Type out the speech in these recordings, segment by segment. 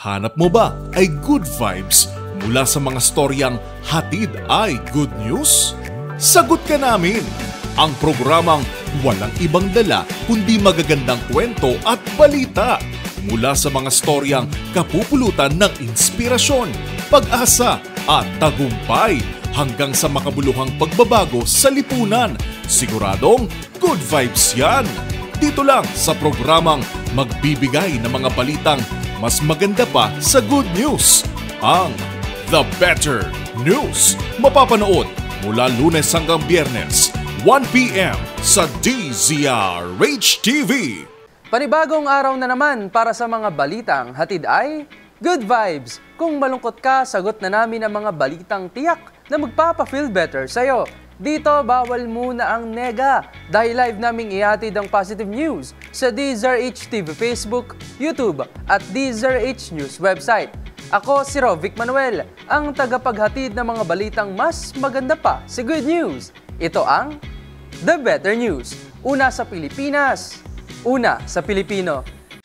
Hanap mo ba ay good vibes mula sa mga storyang hatid ay good news? Sagot ka namin! Ang programang walang ibang dala kundi magagandang kwento at balita mula sa mga storyang kapupulutan ng inspirasyon, pag-asa at tagumpay hanggang sa makabuluhang pagbabago sa lipunan. Siguradong good vibes yan! Dito lang sa programang magbibigay ng mga balitang mas maganda pa sa good news. Ang The Better News. Mapapanood mula Lunes hanggang Biyernes, 1 p.m. sa DZRH TV. Panibagong araw na naman para sa mga balitang hatid ay good vibes. Kung malungkot ka, sagot na namin ang mga balitang tiyak na magpapa-feel better sa'yo. Dito, bawal muna ang nega dahil live naming ihatid ang positive news sa DZRH TV Facebook, YouTube at DZRH News website. Ako si Rovic Manuel, ang tagapaghatid ng mga balitang mas maganda pa sa good news. Ito ang The Better News. Una sa Pilipinas, una sa Pilipino.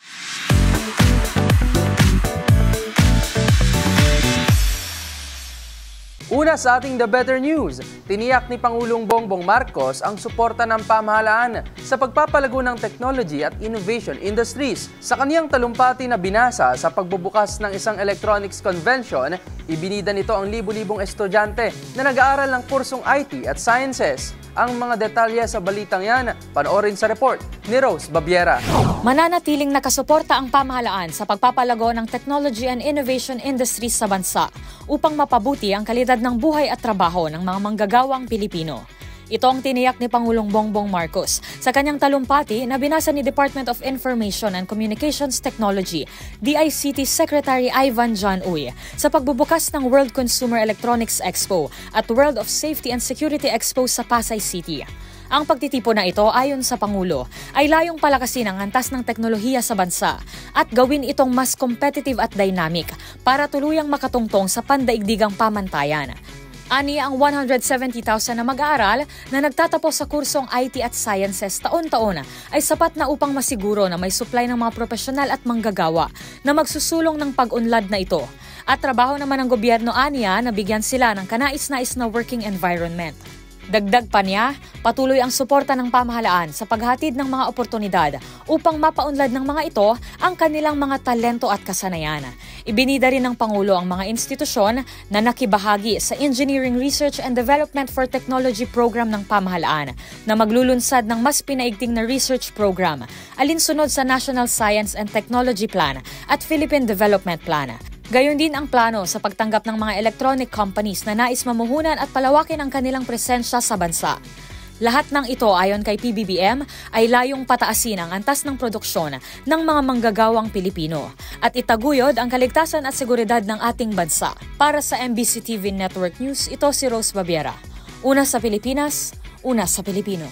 Una sa ating The Better News, tiniyak ni Pangulong Bongbong Marcos ang suporta ng pamahalaan sa pagpapalago ng technology at innovation industries. Sa kaniyang talumpati na binasa sa pagbubukas ng isang electronics convention, ibinida nito ang libu-libong estudyante na nag-aaral ng kursong IT at Sciences. Ang mga detalye sa balitang yan, panoorin sa report ni Rose Babiera. Mananatiling nakasuporta ang pamahalaan sa pagpapalago ng technology and innovation industries sa bansa upang mapabuti ang kalidad ng buhay at trabaho ng mga manggagawang Pilipino. Ito ang tiniyak ni Pangulong Bongbong Marcos sa kanyang talumpati na binasa ni Department of Information and Communications Technology, DICT Secretary Ivan John Uy, sa pagbubukas ng World Consumer Electronics Expo at World of Safety and Security Expo sa Pasay City. Ang pagtitipon na ito ayon sa Pangulo ay layong palakasin ang antas ng teknolohiya sa bansa at gawin itong mas competitive at dynamic para tuluyang makatungtong sa pandaigdigang pamantayan. Ani ang 170,000 na mag-aaral na nagtatapos sa kursong IT at Sciences taon-taon ay sapat na upang masiguro na may supply ng mga profesional at manggagawa na magsusulong ng pag-unlad na ito. At trabaho naman ng gobyerno aniya na bigyan sila ng kanais-nais na working environment. Dagdag pa niya, patuloy ang suporta ng pamahalaan sa paghatid ng mga oportunidad upang mapaunlad ng mga ito ang kanilang mga talento at kasanayan. Ibinida rin ng Pangulo ang mga institusyon na nakibahagi sa Engineering Research and Development for Technology Program ng pamahalaan na maglulunsad ng mas pinaigting na research program alinsunod sa National Science and Technology Plan at Philippine Development Plan. Gayon din ang plano sa pagtanggap ng mga electronic companies na nais mamuhunan at palawakin ang kanilang presensya sa bansa. Lahat ng ito ayon kay PBBM ay layong pataasin ang antas ng produksyon ng mga manggagawang Pilipino at itaguyod ang kaligtasan at seguridad ng ating bansa. Para sa MBC TV Network News, ito si Rose Babiera. Una sa Pilipinas, una sa Pilipino.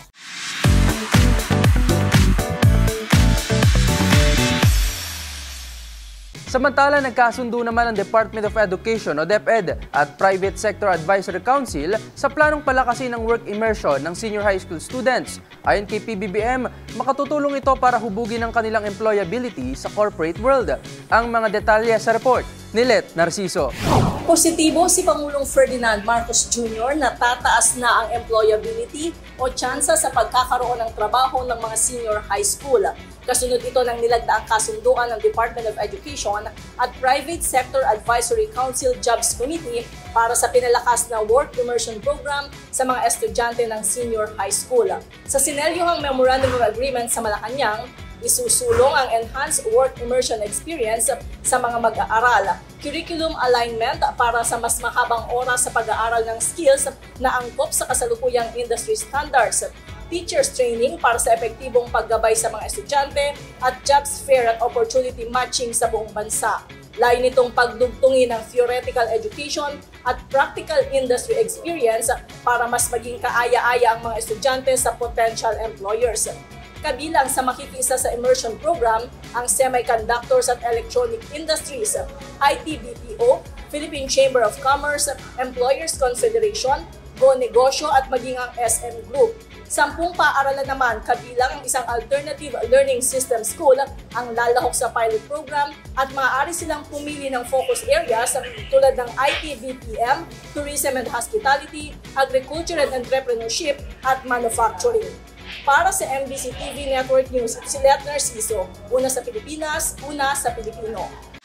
Samantala, nagkasundo naman ang Department of Education o DepEd at Private Sector Advisory Council sa planong palakasin ng work immersion ng senior high school students. Ayon kay PBBM, makatutulong ito para hubugin ang kanilang employability sa corporate world. Ang mga detalye sa report ni Let Narciso. Positibo si Pangulong Ferdinand Marcos Jr. na tataas na ang employability o tsansa sa pagkakaroon ng trabaho ng mga senior high school. Kasunod ito ng nilagdaang kasunduan ng Department of Education at Private Sector Advisory Council Jobs Committee para sa pinalakas na work immersion program sa mga estudyante ng senior high school. Sa sinelyuhang Memorandum of Agreement sa Malacanang, isusulong ang enhanced work immersion experience sa mga mag-aaral, curriculum alignment para sa mas mahabang oras sa pag-aaral ng skills na angkop sa kasalukuyang industry standards, teachers training para sa epektibong paggabay sa mga estudyante at jobs fair at opportunity matching sa buong bansa. Layo nitong pagdugtungin ng theoretical education at practical industry experience para mas maging kaaya-aya ang mga estudyante sa potential employers. Kabilang sa makikiisa sa immersion program ang semiconductors at electronic industries, IT-BPO, Philippine Chamber of Commerce, Employers Confederation, Go Negosyo at maging ang SM Group. 10 paaralan naman kabilang ang isang alternative learning system school ang lalahok sa pilot program at maaari silang pumili ng focus areas tulad ng IT, BPM, Tourism and Hospitality, Agriculture and Entrepreneurship at Manufacturing. Para sa MBC TV Network News, si Let Narciso, una sa Pilipinas, una sa Pilipino.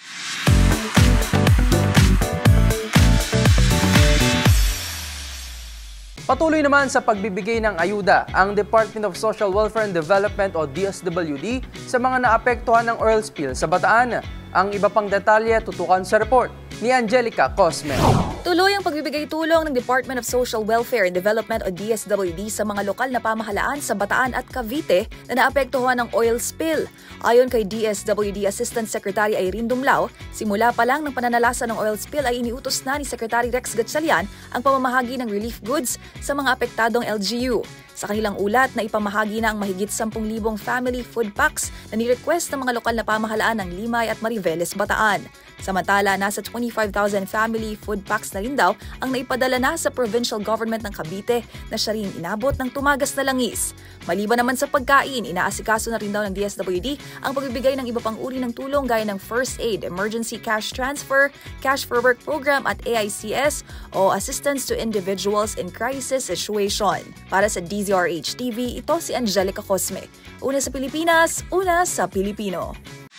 Patuloy naman sa pagbibigay ng ayuda ang Department of Social Welfare and Development o DSWD sa mga naapektuhan ng oil spill sa Bataan. Ang iba pang detalye tutukan sa report ni Angelica Cosme. Tuloy ang pagbibigay tulong ng Department of Social Welfare and Development o DSWD sa mga lokal na pamahalaan sa Bataan at Cavite na naapektuhan ng oil spill. Ayon kay DSWD Assistant Secretary Irene Dumlao, simula pa lang ng pananalasa ng oil spill ay iniutos na ni Secretary Rex Gatchalian ang pamamahagi ng relief goods sa mga apektadong LGU. Sa kanilang ulat na ipamahagi na ang mahigit 10,000 family food packs na ni-request ng mga lokal na pamahalaan ng Limay at Mariveles, Bataan. Samantala, nasa 25,000 family food packs na rin daw ang naipadala na sa provincial government ng Cavite na siya rin inabot ng tumagas na langis. Maliban naman sa pagkain, inaasikaso na rin daw ng DSWD ang pagbibigay ng iba pang uri ng tulong gaya ng First Aid, Emergency Cash Transfer, Cash for Work Program at AICS o Assistance to Individuals in Crisis Situation. Para sa DZRH TV, ito si Angelica Cosme. Una sa Pilipinas, una sa Pilipino.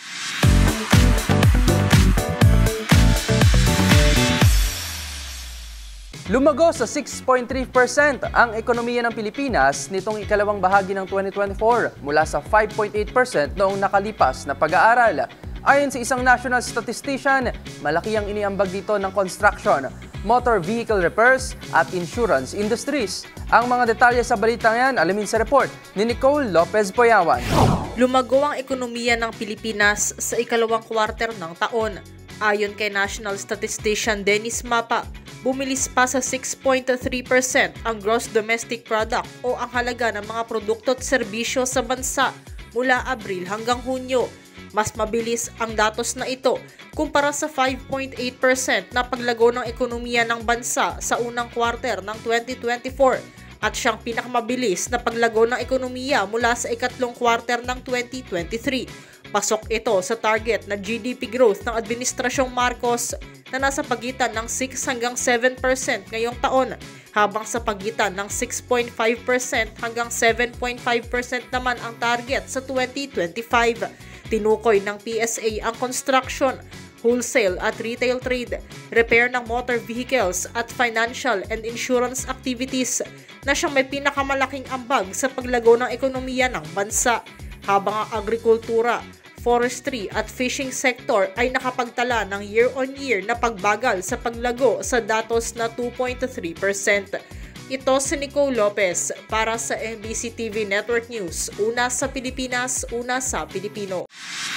Lumago sa 6.3% ang ekonomiya ng Pilipinas nitong ikalawang bahagi ng 2024 mula sa 5.8% noong nakalipas na pag-aaral. Ayon sa isang national statistician, malaki ang iniambag dito ng construction, motor vehicle repairs at insurance industries. Ang mga detalye sa balitang yan, alamin sa report ni Nicole Lopez Poyawan. Lumago ang ekonomiya ng Pilipinas sa ikalawang kwarter ng taon. Ayon kay National Statistician Dennis Mapa, bumilis pa sa 6.3% ang gross domestic product o ang halaga ng mga produkto at serbisyo sa bansa mula Abril hanggang Hunyo. Mas mabilis ang datos na ito kumpara sa 5.8% na paglago ng ekonomiya ng bansa sa unang kwarter ng 2024 at siyang pinakamabilis na paglago ng ekonomiya mula sa ikatlong kwarter ng 2023. Pasok ito sa target na GDP growth ng Administrasyong Marcos na nasa pagitan ng 6 hanggang 7% ngayong taon, habang sa pagitan ng 6.5% hanggang 7.5% naman ang target sa 2025. Tinukoy ng PSA ang construction, wholesale at retail trade, repair ng motor vehicles at financial and insurance activities na siyang may pinakamalaking ambag sa paglago ng ekonomiya ng bansa, habang ang agrikultura, forestry at fishing sector ay nakapagtala ng year-on-year na pagbagal sa paglago sa datos na 2.3%. Ito si Nicole Lopez para sa MBC TV Network News, una sa Pilipinas, una sa Pilipino.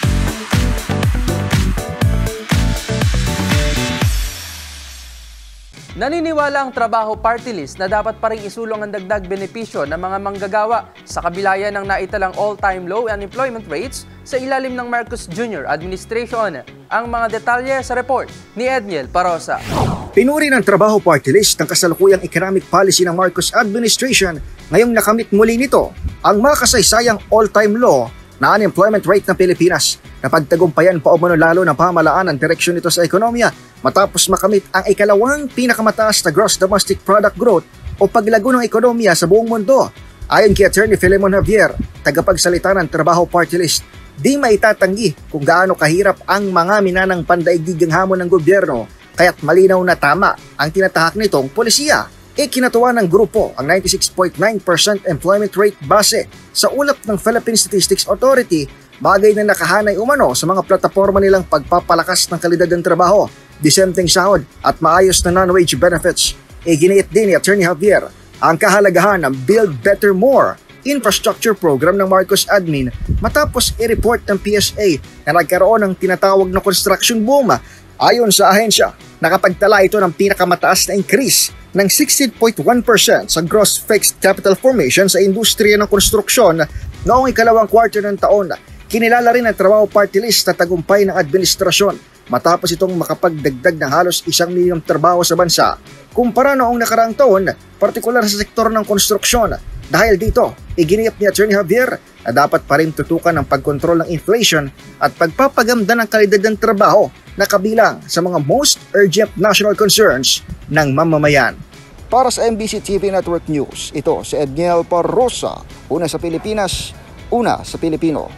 Naniniwala ang Trabaho Party List na dapat pa ring isulong ang dagdag benepisyo ng mga manggagawa sa kabila ng naitalang all-time low unemployment rates sa ilalim ng Marcos Jr. Administration. Ang mga detalye sa report ni Edniel Parosa. Pinuri ng Trabaho Party List ng kasalukuyang economic policy ng Marcos Administration ngayong nakamit muli nito ang makasaysayang all-time low na unemployment rate ng Pilipinas na pagtagumpayan pa umano lalo ng pamahalaan ang direksyon nito sa ekonomiya matapos makamit ang ikalawang pinakamataas na gross domestic product growth o paglago ng ekonomiya sa buong mundo. Ayon kay Attorney Filemon Javier, tagapagsalita ng Trabaho Party List, di maitatanggi kung gaano kahirap ang mga minanang pandaigdigang hamon ng gobyerno, kaya't malinaw na tama ang tinatahak nitong polisiya. Ikinatuwa ng grupo ang 96.9% employment rate base sa ulap ng Philippine Statistics Authority, bagay na nakahanay umano sa mga plataforma nilang pagpapalakas ng kalidad ng trabaho, disenteng sahod at maayos na non-wage benefits. Iginiit din ni Attorney Javier ang kahalagahan ng Build Better More infrastructure program ng Marcos Admin matapos i-report ng PSA na nagkaroon ng tinatawag na construction boom. Ayon sa ahensya, nakapagtala ito ng pinakamataas na increase ng 16.1% sa gross fixed capital formation sa industriya ng konstruksyon noong ikalawang quarter ng taon. Kinilala rin ang Trabaho Party List na tagumpay ng administrasyon matapos itong makapagdagdag ng halos 1 milyong trabaho sa bansa kumpara noong nakaraang taon, partikular sa sektor ng konstruksyon. Dahil dito, iginiyap ni Atty. Javier na dapat pa rin tutukan ang pagkontrol ng inflation at pagpapaganda ng kalidad ng trabaho na kabilang sa mga most urgent national concerns ng mamamayan. Para sa MBC TV Network News, ito si Edniel Parrosa, una sa Pilipinas, una sa Pilipino.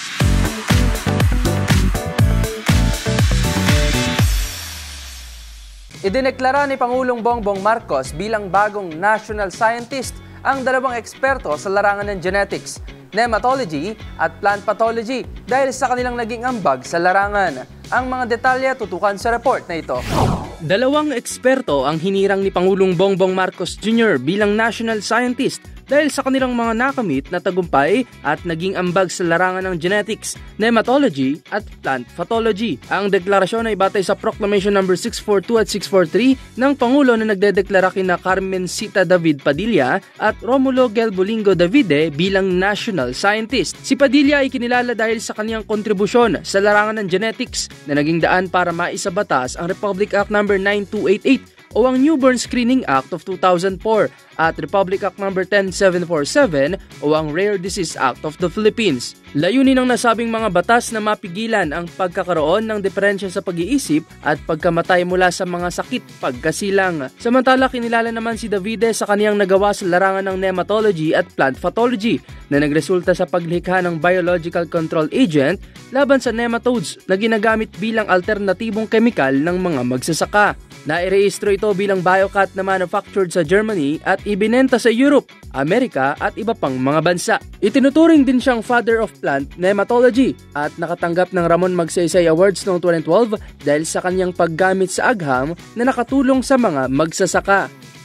Idineklara ni Pangulong Bongbong Marcos bilang bagong national scientist ang dalawang eksperto sa larangan ng genetics, nematology at plant pathology dahil sa kanilang naging ambag sa larangan. Ang mga detalye tutukan sa report na ito. Dalawang eksperto ang hinirang ni Pangulong Bongbong Marcos Jr. bilang national scientist dahil sa kanilang mga nakamit na tagumpay at naging ambag sa larangan ng genetics, nematology at plant pathology. Ang deklarasyon ay batay sa Proclamation No. 642 at 643 ng Pangulo na nagdedeklara kina Carmencita David Padilla at Romulo Gelbolingo Davide bilang national scientist. Si Padilla ay kinilala dahil sa kanyang kontribusyon sa larangan ng genetics na naging daan para maisabatas ang Republic Act No. 9288 o ang Newborn Screening Act of 2004 at Republic Act No. 10747 o ang Rare Disease Act of the Philippines. Layunin ng nasabing mga batas na mapigilan ang pagkakaroon ng diferensya sa pag-iisip at pagkamatay mula sa mga sakit pagkasilang. Samantala, kinilala naman si Davide sa kaniyang nagawa sa larangan ng nematology at plant pathology na nagresulta sa paglikha ng biological control agent laban sa nematodes na ginagamit bilang alternatibong kemikal ng mga magsasaka. Nairehistro ito bilang biocat na manufactured sa Germany at ibinenta sa Europe, Amerika at iba pang mga bansa. Itinuturing din siyang father of plant nematology at nakatanggap ng Ramon Magsaysay Awards noong 2012 dahil sa kanyang paggamit sa agham na nakatulong sa mga magsasaka.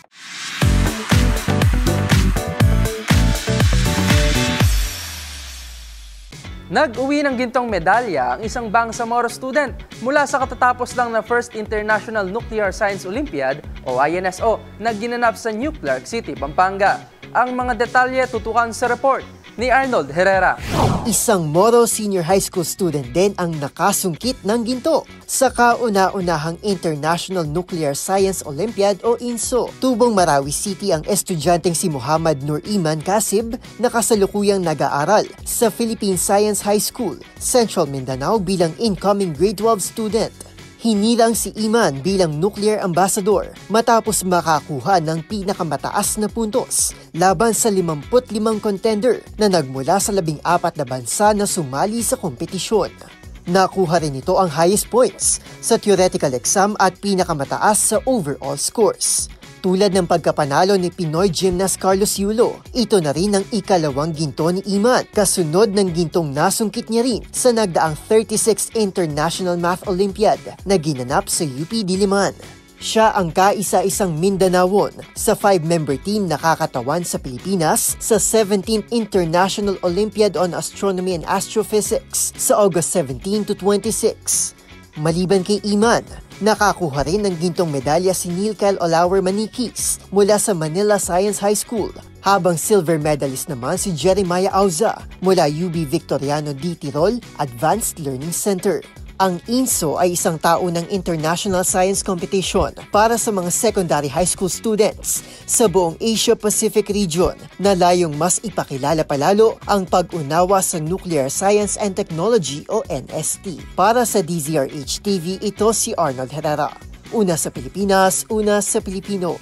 Nag-uwi ng gintong medalya ang isang Bangsamoro student mula sa katatapos lang na First International Nuclear Science Olympiad o INSO na ginanap sa New Clark City, Pampanga. Ang mga detalye tutukan sa report ni Arnold Herrera. Isang Moro Senior High School student din ang nakasungkit ng ginto sa kauna-unahang International Nuclear Science Olympiad o INSO. Tubong Marawi City ang estudyanteng si Muhammad Nur Iman Kasib na kasalukuyang nag-aaral sa Philippine Science High School, Central Mindanao bilang incoming grade 12 student. Hinirang si Iman bilang nuclear ambassador matapos makakuha ng pinakamataas na puntos laban sa 55 contender na nagmula sa 14 na bansa na sumali sa kompetisyon. Nakuha rin ito ang highest points sa theoretical exam at pinakamataas sa overall scores. Tulad ng pagkapanalo ni Pinoy gymnast Carlos Yulo, ito na rin ang ikalawang ginto ni Iman, kasunod ng gintong nasungkit niya rin sa nagdaang 36th International Math Olympiad na ginanap sa UP Diliman. Siya ang kaisa-isang Mindanaon sa 5-member team na kakatawan sa Pilipinas sa 17th International Olympiad on Astronomy and Astrophysics sa August 17 to 26. Maliban kay Iman, nakakuha rin ng gintong medalya si Neil Kyle Olawer Manikis mula sa Manila Science High School, habang silver medalist naman si Jeremiah Auza mula UB Victoriano D. Tirol Advanced Learning Center. Ang INSO ay isang taunang international science competition para sa mga secondary high school students sa buong Asia-Pacific region na layong mas ipakilala palalo ang pag-unawa sa nuclear science and technology o NST. Para sa DZRH TV, ito si Arnold Herrera. Una sa Pilipinas, una sa Pilipino.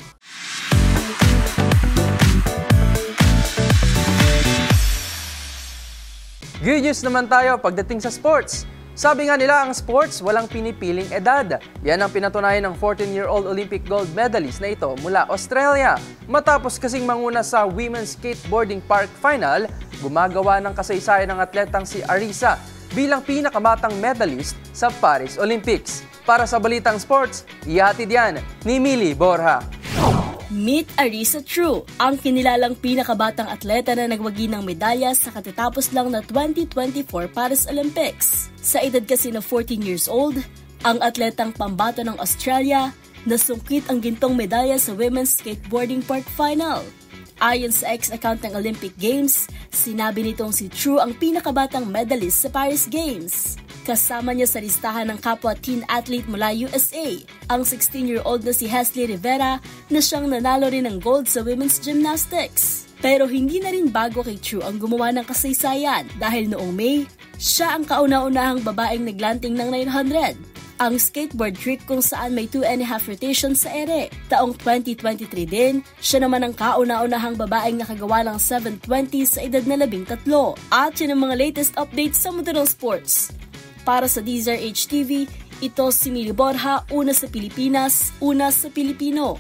Good news naman tayo pagdating sa sports. Sabi nga nila, ang sports walang pinipiling edad. Yan ang pinatunayan ng 14-year-old Olympic gold medalist na ito mula Australia. Matapos kasing manguna sa Women's Skateboarding Park Final, gumagawa ng kasaysayan ng atletang si Arisa bilang pinakamatang medalist sa Paris Olympics. Para sa Balitang Sports, ihatid yan ni Mili Borja. Meet Arisa True, ang kinilalang pinakabatang atleta na nagwagi ng medalya sa katatapos lang na 2024 Paris Olympics. Sa edad kasi na 14 years old, ang atletang pambato ng Australia nasungkit ang gintong medalya sa Women's Skateboarding Park Final. Ayon sa ex-account ng Olympic Games, sinabi nitong si True ang pinakabatang medalist sa Paris Games. Kasama niya sa listahan ng kapwa teen athlete mula USA, ang 16-year-old na si Hesley Rivera na siyang nanalo rin ng gold sa women's gymnastics. Pero hindi na rin bago kay True ang gumawa ng kasaysayan dahil noong May, siya ang kauna-unahang babaeng naglanting ng 900. Ang skateboard trick kung saan may 2.5 rotations sa ere. Taong 2023 din, siya naman ang kauna-unahang babaeng nakagawa ng 720 sa edad na 13. At yun ang mga latest updates sa mundo ng sports. Para sa DZRH TV, ito si Mili Borja, una sa Pilipinas, una sa Pilipino.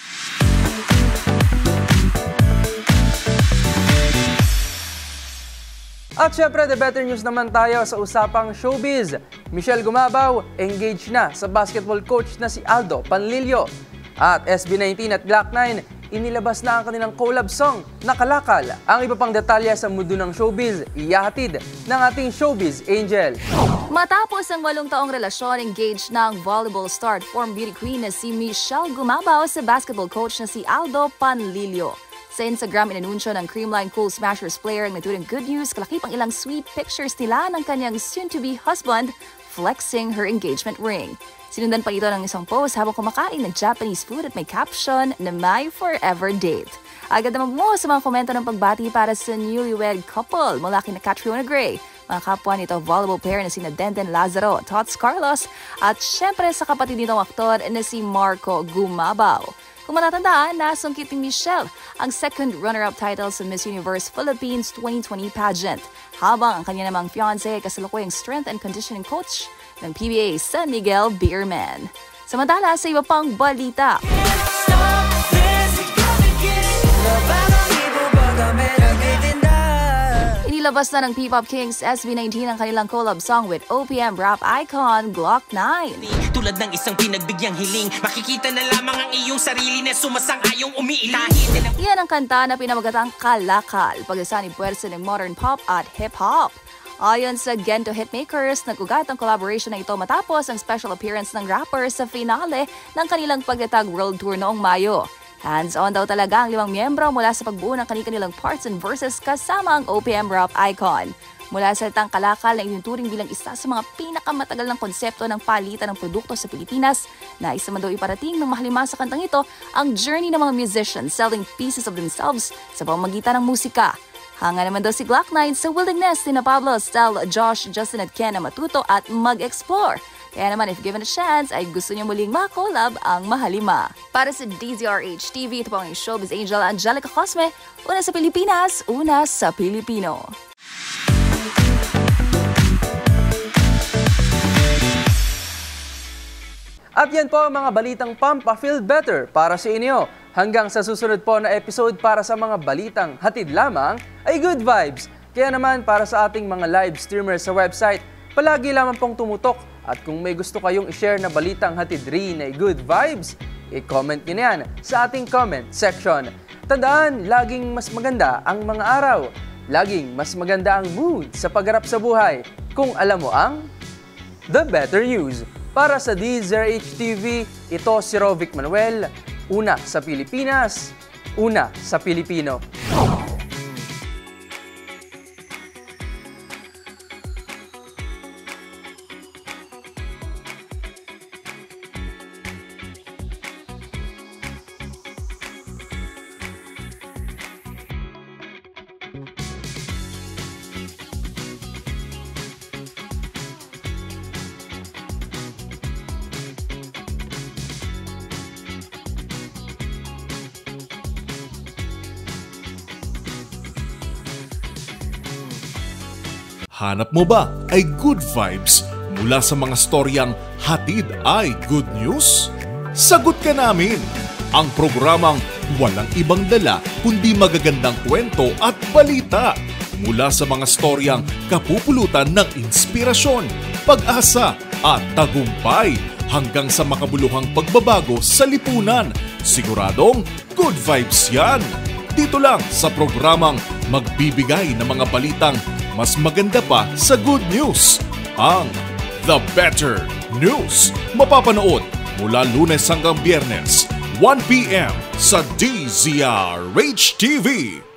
At syempre, the better news naman tayo sa usapang showbiz. Michelle Gumabaw, engaged na sa basketball coach na si Aldo Panlilio. At SB19 at Glock9, inilabas na ang kanilang collab song na Kalakal. Ang iba pang detalye sa mundo ng showbiz, iyahatid ng ating showbiz angel. Matapos ang 8 taong relasyon, engaged na ang volleyball star at former beauty queen na si Michelle Gumabaw sa basketball coach na si Aldo Panlilio. Sa Instagram, inanunsyo ng Creamline Cool Smashers player ang naturang good news, kalakip ang ilang sweet pictures nila ng kanyang soon-to-be husband flexing her engagement ring. Sinundan pa ito ng isang post habang kumakain ng Japanese food at may caption na my forever date. Agad naman mo sa mga komento ng pagbati para sa newlywed couple mula kina Catriona Gray, mga kapwa nito volleyball player na sina Denden Lazaro, Tots Carlos, at syempre sa kapatid nitong aktor na si Marco Gumabaw. Kung matatandaan, nasungkit ni Michelle ang second runner-up title sa Miss Universe Philippines 2020 pageant, habang ang kanya namang fiancé kasalukuyang strength and conditioning coach ng PBA San Miguel Beerman. Samantala, sa iba pang balita. Inilabas na ng P-Pop Kings SB19 ang kanilang collab song with OPM rap icon Glock9. Tulad ng isang pinagbigyan hiling, makikita na lamang ang iyong sarili na sumasang-ayong umiiling. Yan ang kanta na pinamagatang Kalakal, pagkasani puwersa ng modern pop at hip-hop. Ayon sa Gento Hitmakers, nag-ugat ang collaboration na ito matapos ang special appearance ng rapper sa finale ng kanilang pagtatag world tour noong Mayo. Hands-on daw talaga ang 5 miyembro mula sa pagbuo ng kanilang parts and verses kasama ang OPM rap icon. Mula sa salitang Kalakal na itinuturing bilang isa sa mga pinakamatagal ng konsepto ng palitan ng produkto sa Pilipinas, na isa man daw iparating ng mahalima sa kantang ito ang journey ng mga musicians selling pieces of themselves sa pamamagitan ng musika. Hanga naman daw si Glock9 sa willingness ni Pablo, Stel, Josh, Justin at Ken na matuto at mag-explore. Kaya naman, if given a chance, ay gusto niyo muling makakolab ang mahalima. Para sa DZRH TV, ito po ang showbiz angel Angelica Cosme, una sa Pilipinas, una sa Pilipino. At yan po ang mga balitang Pampa-Feel Better para sa inyo. Hanggang sa susunod po na episode para sa mga balitang hatid lamang ay good vibes. Kaya naman para sa ating mga live streamers sa website, palagi lamang pong tumutok. At kung may gusto kayong i-share na balitang hatid rin ay good vibes, i-comment nyo na yan sa ating comment section. Tandaan, laging mas maganda ang mga araw. Laging mas maganda ang mood sa pagharap sa buhay kung alam mo ang The Better News. Para sa DZRH TV, ito si Rovic Manuel, una sa Pilipinas, una sa Pilipino. Hanap mo ba ay good vibes mula sa mga storyang hatid ay good news? Sagot ka namin! Ang programang walang ibang dala kundi magagandang kwento at balita mula sa mga storyang kapupulutan ng inspirasyon, pag-asa at tagumpay hanggang sa makabuluhang pagbabago sa lipunan. Siguradong good vibes yan! Dito lang sa programang magbibigay ng mga balitang mas maganda pa sa good news, ang The Better News. Mapapanood mula Lunes hanggang Biyernes, 1 p.m. sa DZRH TV.